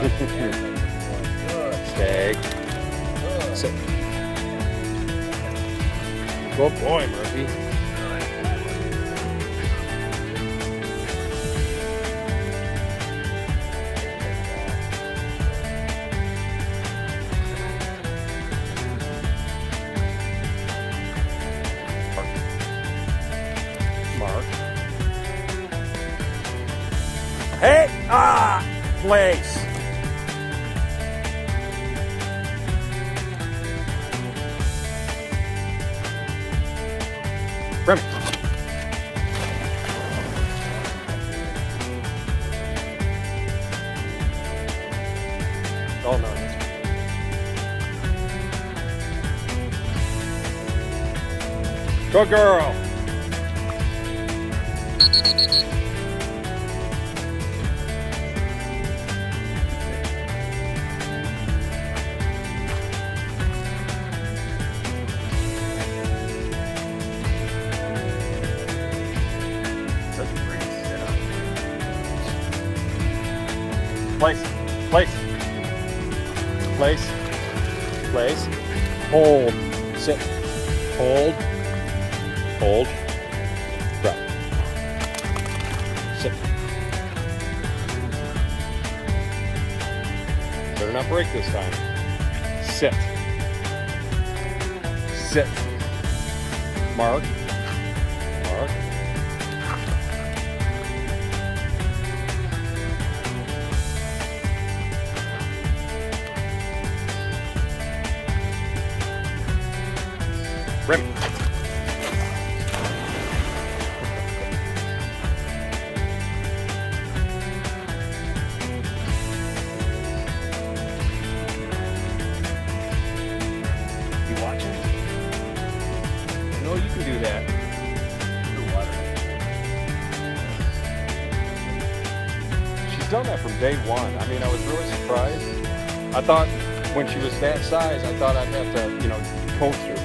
Stay. Sit. Good boy, Murphy. Mark. Hey! Ah! Place. Remi. Oh no. Good girl. Place, place, place, place, hold, sit, hold, hold, drop, sit. Better not break this time. Sit, sit, mark, mark. Remi. You watching? I know you can do that. She's done that from day one. I mean, I was really surprised. I thought when she was that size, I thought I'd have to, you know, coax her.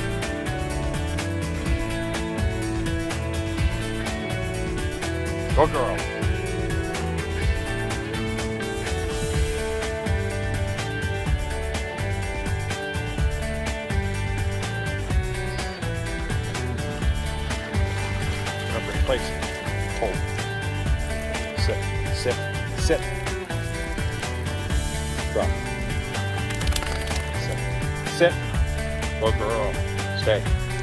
Go girl. Get up in place. Hold. Sit. Sit. Sit. Drop. Sit. Sit. Go girl. Stay.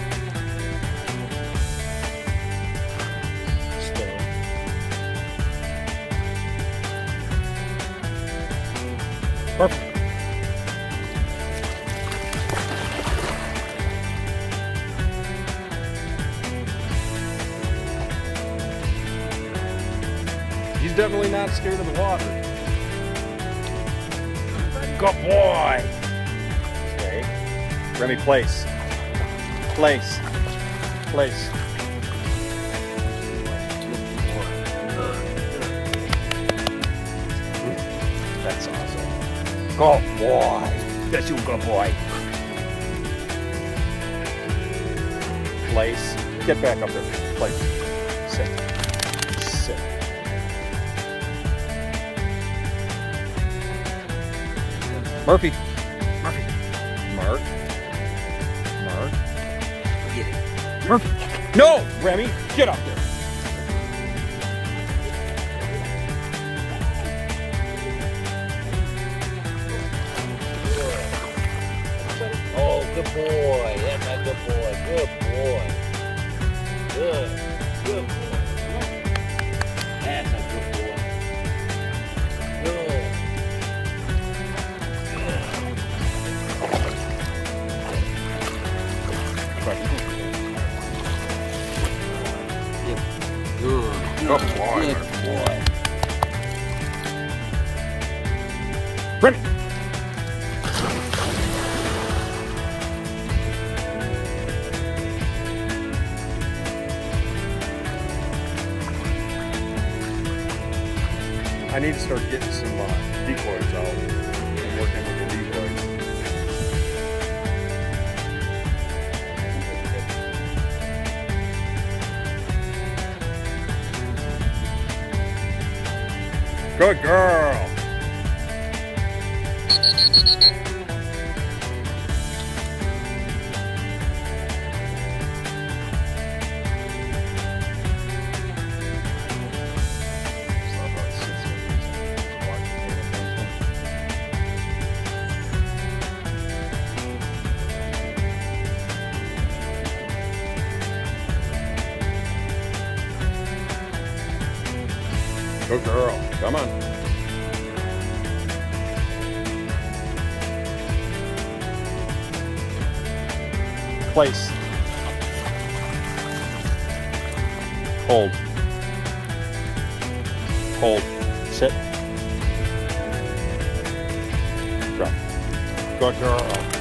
Perfect. He's definitely not scared of the water. Good boy. Okay. Remi, place. Place. Place. That's awesome. Good boy. That's you, good boy. Place. Get back up there. Place. Sit. Sit. Murphy. Murphy. Mark. Mark. Get it. Murphy. No, Remi. Get up there. Oh, good boy. That's a good boy. Good boy. Good. Good boy. That's a good boy. Good. Good. Good boy. Good boy. Remi. I need to start getting some decoys out and working with the decoys. Good girl. Good girl. Come on. Place. Hold. Hold. Sit. Drop. Good girl.